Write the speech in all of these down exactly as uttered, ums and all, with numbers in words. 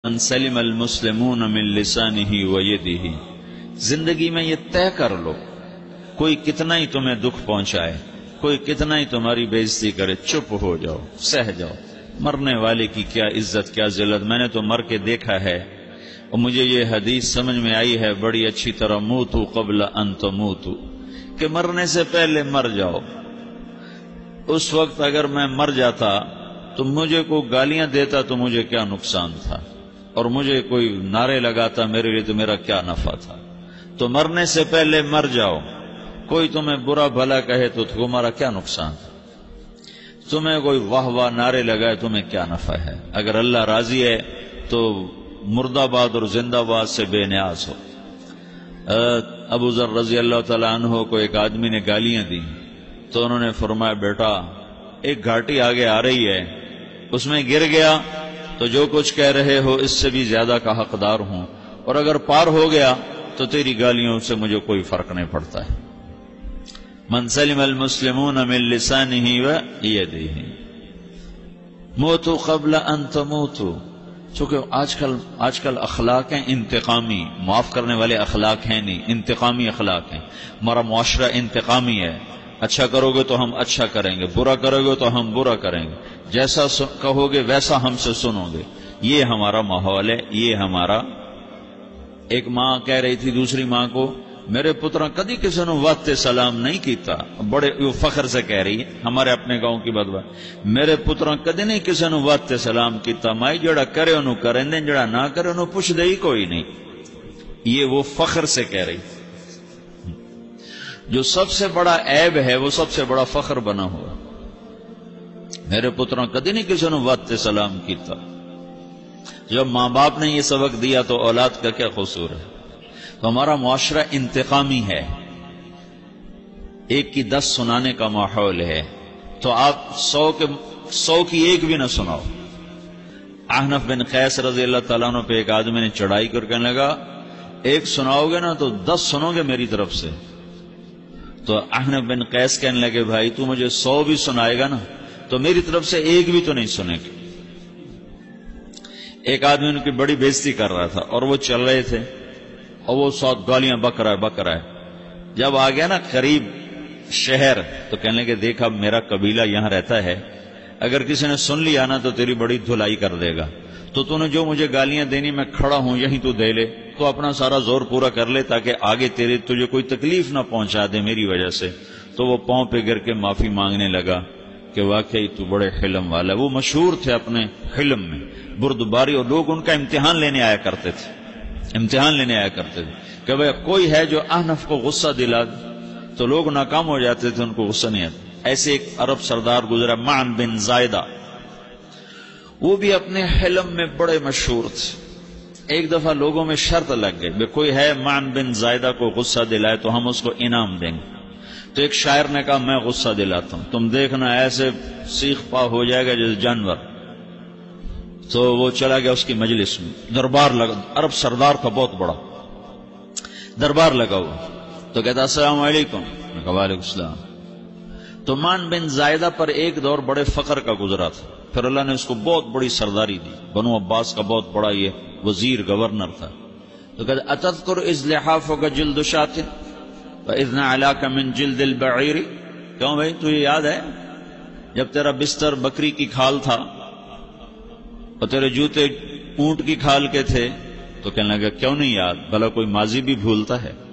ان سلم المسلمون من لسانہ و یدہ، زندگی میں یہ طے کر لو، کوئی کتنا ہی تمہیں دکھ پہنچائے، کوئی کتنا ہی تمہاری بےعزتی کرے، چپ ہو جاؤ، سہ جاؤ۔ مرنے والے کی کیا عزت کیا ذلت، میں نے تو مر کے دیکھا ہے اور مجھے یہ حدیث سمجھ میں آئی ہے بڑی اچھی طرح، موتو قبل ان تموتو، کہ مرنے سے پہلے مر جاؤ۔ اس وقت اگر میں مر جاتا تو مجھے کوئی گالیاں دیتا تو مجھے کیا نقصان تھا، اور مجھے کوئی نعرے لگاتا میرے لیے تو میرا کیا نفع تھا۔ تو مرنے سے پہلے مر جاؤ، کوئی تمہیں برا بھلا کہے تو تمہارا کیا نقصان، تمہیں کوئی واہ واہ نعرے لگائے تمہیں کیا نفع ہے۔ اگر اللہ راضی ہے تو مرد آباد اور زندہ آباد سے بے نیاز ہو۔ ابو ذر رضی اللہ تعالیٰ عنہ کو ایک آدمی نے گالیاں دی تو انہوں نے فرمایا، بیٹا ایک گھاٹی آگے آ رہی ہے، اس میں گر گیا تو جو کچھ کہہ رہے ہو اس سے بھی زیادہ کا حقدار ہوں، اور اگر پار ہو گیا تو تیری گالیوں سے مجھے کوئی فرق نہیں پڑتا ہے۔ من سلم المسلمون من لسانہ و یدہ موتوا قبل ان تموتوا۔ چونکہ آج کل آج کل اخلاق ہیں انتقامی، معاف کرنے والے اخلاق ہیں نہیں، انتقامی اخلاق ہیں۔ ہمارا معاشرہ انتقامی ہے، اچھا کرو گے تو ہم اچھا کریں گے، برا کرو گے تو ہم برا کریں گے، جیسا کہو گے ویسا ہم سے سنو گے۔ یہ ہمارا ماحول ہے، یہ ہمارا۔ ایک ماں کہہ رہی تھی دوسری ماں کو، میرے پترا کدی کسی نے واسطے سلام نہیں کیتا، بڑے فخر سے کہہ رہی ہے، ہمارے اپنے گاؤں کی بدوا، میرے پترا کدی نہیں کسی نے واسطے سلام کیتا، مائی جڑا کرے انہوں کریں دیں، جڑا نہ کرے انہوں پوچھ دے ہی کوئی نہیں۔ یہ وہ فخر سے کہہ رہی۔ جو سب سے بڑا عیب ہے وہ سب سے بڑا فخر بنا ہوا۔ میرے پترا کدی نہیں کسی نے واسطے سلام کیتا۔ جب ماں باپ نے یہ سبق دیا تو اولاد کا کیا قصور ہے؟ تو ہمارا معاشرہ انتقامی ہے، ایک کی دس سنانے کا ماحول ہے، تو آپ سو کے سو کی ایک بھی نہ سناؤ۔ احنف بن قیس رضی اللہ تعالیٰ عنہ پہ ایک آدمی نے چڑھائی کر کہنے لگا، ایک سناؤ گے نا تو دس سنو گے میری طرف سے۔ تو احنف بن قیس کہنے لگے، بھائی تو مجھے سو بھی سنائے گا نا تو میری طرف سے ایک بھی تو نہیں سنے گا۔ ایک آدمی ان کی بڑی بےزتی کر رہا تھا اور وہ چل رہے تھے اور وہ سات گالیاں بک رہا ہے بک رہا ہے۔ جب آ گیا نا قریب شہر تو کہنے لگے، دیکھا میرا قبیلہ یہاں رہتا ہے، اگر کسی نے سن لیا نا تو تیری بڑی دھلائی کر دے گا، تو تو نے جو مجھے گالیاں دینی میں کھڑا ہوں یہیں تو دے لے، تو اپنا سارا زور پورا کر لے تاکہ آگے تیرے تجھے کوئی تکلیف نہ پہنچا دے میری وجہ سے۔ تو وہ پاؤں پہ گر کے معافی مانگنے لگا کہ واقعی تو بڑے حلم والا ہے۔ وہ مشہور تھے اپنے حلم میں، بردباری، اور لوگ ان کا امتحان لینے آیا کرتے تھے، امتحان لینے آیا کرتے تھے کہ بھئی کوئی ہے جو احنف کو غصہ دلا دے، تو لوگ ناکام ہو جاتے تھے، ان کو غصہ نہیں آتا۔ ایسے ایک عرب سردار گزرا معن بن زائدہ، وہ بھی اپنے حلم میں بڑے مشہور تھے۔ ایک دفعہ لوگوں میں شرط لگ گئی، بے کوئی ہے معن بن زائدہ کو غصہ دلائے تو ہم اس کو انعام دیں گے۔ تو ایک شاعر نے کہا، میں غصہ دلاتا ہوں، تم دیکھنا ایسے سیخ پا ہو جائے گا جیسے جانور۔ تو وہ چلا گیا اس کی مجلس میں، دربار لگا، عرب سردار کا بہت بڑا دربار لگا ہوا، تو کہتا السلام علیکم، میں کہا وعلیکم السلام۔ تو معن بن زائدہ پر ایک دور بڑے فخر کا گزرا تھا، پھر اللہ نے اس کو بہت بڑی سرداری دی، بنو عباس کا بہت بڑا یہ وزیر گورنر تھا۔ تو کہتا اتذکر اذ لحافک جلد شاۃ واذ نعلاک من جلد البعیر، کیوں بھائی تجھے یاد ہے جب تیرا بستر بکری کی کھال تھا اور تیرے جوتے اونٹ کی کھال کے تھے؟ تو کہنے لگا کیوں نہیں یاد، بھلا کوئی ماضی بھی بھولتا ہے؟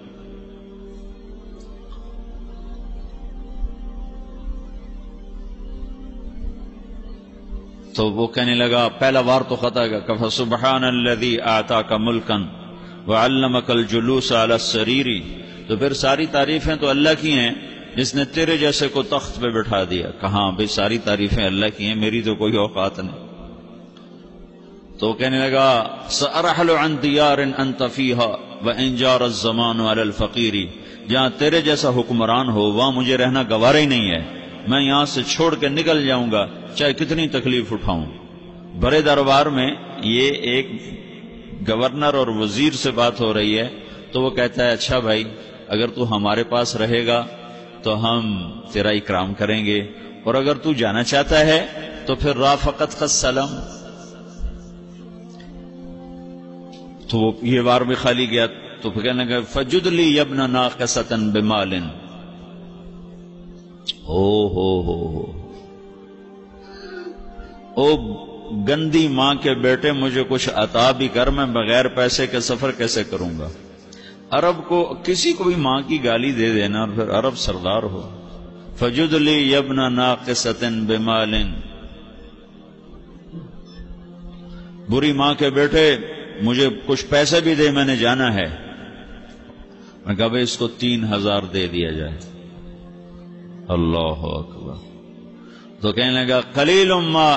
تو وہ کہنے لگا، پہلا وار تو خطا گا، کہ فسبحان الذی اعطاک ملکا وعلمک الجلوس علی السریر۔ تو پھر ساری تعریفیں تو اللہ کی ہیں جس نے تیرے جیسے کو تخت پہ بٹھا دیا۔ کہاں بھئی ساری تعریفیں اللہ کی ہیں، میری تو کوئی اوقات نہیں۔ تو کہنے لگا، سأرحل عن دیار انت فیہا وان جار الزمان علی الفقیر، جہاں تیرے جیسا حکمران ہو وہاں مجھے رہنا گوارا ہی نہیں ہے، میں یہاں سے چھوڑ کے نکل جاؤں گا چاہے کتنی تکلیف اٹھاؤں۔ بڑے دربار میں یہ ایک گورنر اور وزیر سے بات ہو رہی ہے، تو وہ کہتا ہے، اچھا بھائی اگر تو ہمارے پاس رہے گا تو ہم تیرا اکرام کریں گے، اور اگر تو جانا چاہتا ہے تو پھر رافقت کا سلام، تو وہ یہ بار بھی خالی گیا تو پھر کہنے لگا فجد لی یبن ناقصۃ بمال. او ہو ہو ہو او گندی ماں کے بیٹے مجھے کچھ عطا بھی کر، میں بغیر پیسے کے سفر کیسے کروں گا. عرب کو کسی کو بھی ماں کی گالی دے دینا اور پھر عرب سردار ہو. فجد لی یبن ناقصۃ بمال. بری ماں کے بیٹے مجھے کچھ پیسے بھی دے، میں نے جانا ہے. میں کہا بھائی اس کو تین ہزار دے دیا جائے. اللہ اکبر. تو کہنے لگا قلیل ما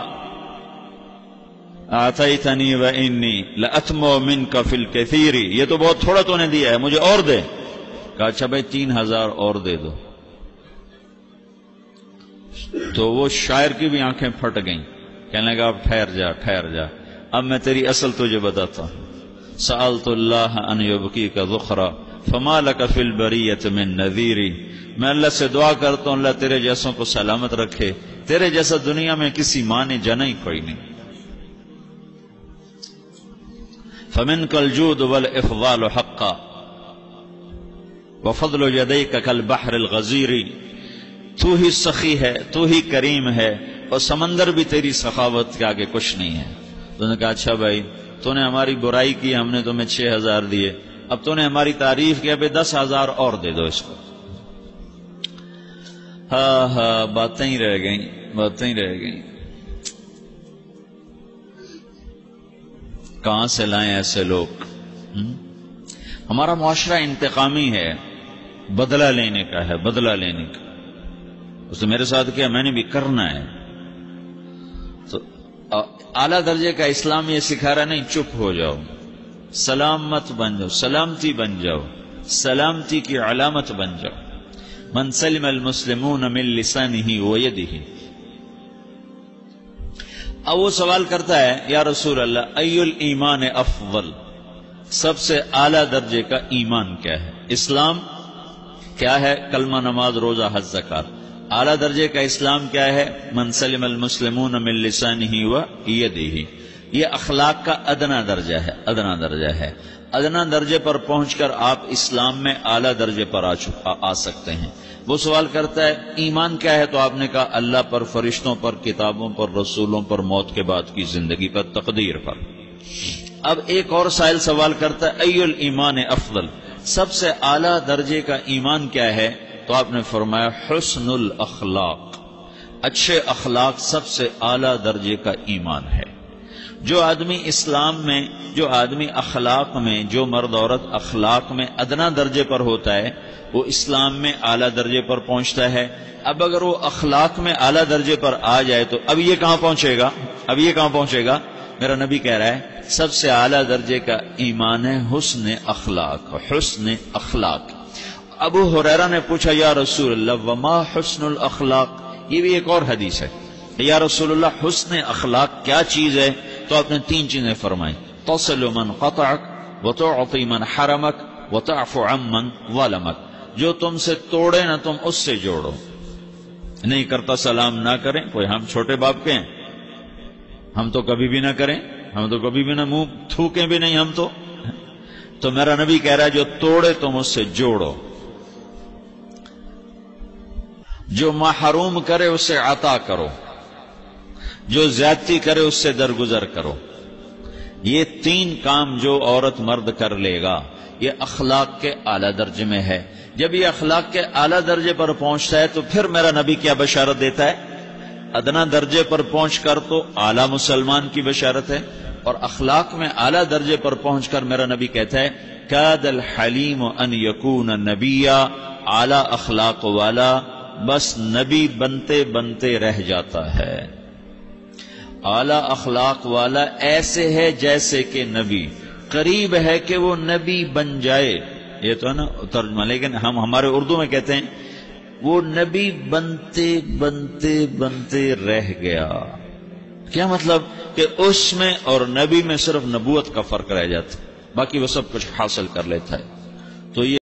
آتیتنی و انی لأتمو منک فی الکثیر. یہ تو بہت تھوڑا تو نے دیا ہے، مجھے اور دے. کہا اچھا بھائی تین ہزار اور دے دو. تو وہ شاعر کی بھی آنکھیں پھٹ گئیں. کہنے لگا اب ٹھہر جا ٹھہر جا، اب میں تیری اصل تجھے بتاتا ہوں. سألت اللہ ان یبقیک ذخرا فما لک فی البریۃ من نذیر. میں اللہ سے دعا کرتا ہوں اللہ تیرے جیسوں کو سلامت رکھے، تیرے جیسا دنیا میں کسی ماں نے جنا ہی کوئی نہیں. فمنک الجود والافضال حقا وفضل یدیک کالبحر الغزیر. تو ہی سخی ہے، تو ہی کریم ہے، اور سمندر بھی تیری سخاوت کے آگے کچھ نہیں ہے. تو نے کہا اچھا بھائی تو نے ہماری برائی کی، ہم نے تمہیں چھ ہزار دیے، اب تو نے ہماری تعریف کیا، بھائی دس ہزار اور دے دو اس کو. ہاں ہاں باتیں ہی رہ گئیں، باتیں ہی رہ گئیں. کہاں سے لائیں ایسے لوگ؟ ہمارا معاشرہ انتقامی ہے، بدلہ لینے کا ہے، بدلہ لینے کا. اس نے میرے ساتھ کیا، میں نے بھی کرنا ہے. تو اعلیٰ درجے کا اسلام یہ سکھا رہا نہیں چپ ہو جاؤ، سلامت بن جاؤ، سلامتی بن جاؤ، سلامتی کی علامت بن جاؤ. من سلم المسلمون من لسانہ ویدہ. اب وہ سوال کرتا ہے یا رسول اللہ ای الایمان افضل، سب سے اعلیٰ درجے کا ایمان کیا ہے؟ اسلام کیا ہے؟ کلمہ، نماز، روزہ، حج، زکات. اعلیٰ درجے کا اسلام کیا ہے؟ من سلم المسلمون من لسانہ ویدہ. یہ اخلاق کا ادنا درجہ ہے، ادنا درجہ ہے. ادنا درجے پر پہنچ کر آپ اسلام میں اعلیٰ درجے پر آ, آ سکتے ہیں. وہ سوال کرتا ہے ایمان کیا ہے؟ تو آپ نے کہا اللہ پر، فرشتوں پر، کتابوں پر، رسولوں پر، موت کے بعد کی زندگی پر، تقدیر پر. اب ایک اور سائل سوال کرتا ہے ای الایمان افضل، سب سے اعلیٰ درجے کا ایمان کیا ہے؟ تو آپ نے فرمایا حسن الاخلاق، اچھے اخلاق سب سے اعلیٰ درجے کا ایمان ہے. جو آدمی اسلام میں، جو آدمی اخلاق میں، جو مرد عورت اخلاق میں ادنا درجے پر ہوتا ہے وہ اسلام میں اعلیٰ درجے پر پہنچتا ہے. اب اگر وہ اخلاق میں اعلیٰ درجے پر آ جائے تو اب یہ کہاں پہنچے گا؟ اب یہ کہاں پہنچے گا؟ میرا نبی کہہ رہا ہے سب سے اعلیٰ درجے کا ایمان ہے حسن اخلاق، حسن اخلاق. ابو ہریرہ نے پوچھا یا رسول اللہ وما حسن الاخلاق؟ یہ بھی ایک اور حدیث ہے. یا رسول اللہ حسن اخلاق کیا چیز ہے؟ تو آپ نے تین چیزیں فرمائیں، تصل من قطعک وتعطی من حرمک وتعفو عمن ظلمک. جو تم سے توڑے نہ تم اس سے جوڑو. نہیں کرتا سلام نہ کریں. کوئی ہم چھوٹے باپ کے ہیں؟ ہم تو کبھی بھی نہ کریں، ہم تو کبھی بھی نہ منہ تھوکیں بھی نہیں ہم تو. تو میرا نبی کہہ رہا ہے جو توڑے تم اس سے جوڑو، جو محروم کرے اس سے عطا کرو، جو زیادتی کرے اس سے درگزر کرو. یہ تین کام جو عورت مرد کر لے گا یہ اخلاق کے اعلیٰ درجے میں ہے. جب یہ اخلاق کے اعلیٰ درجے پر پہنچتا ہے تو پھر میرا نبی کیا بشارت دیتا ہے؟ ادنا درجے پر پہنچ کر تو اعلیٰ مسلمان کی بشارت ہے، اور اخلاق میں اعلیٰ درجے پر پہنچ کر میرا نبی کہتا ہے کاد الحلیم ان یکون نبیا. اعلیٰ اخلاق والا بس نبی بنتے بنتے رہ جاتا ہے. اعلیٰ اخلاق والا ایسے ہے جیسے کہ نبی، قریب ہے کہ وہ نبی بن جائے. یہ تو ہے نا ترجمہ، لیکن ہم ہمارے اردو میں کہتے ہیں وہ نبی بنتے بنتے بنتے رہ گیا. کیا مطلب؟ کہ اس میں اور نبی میں صرف نبوت کا فرق رہ جاتا، باقی وہ سب کچھ حاصل کر لیتا ہے. تو یہ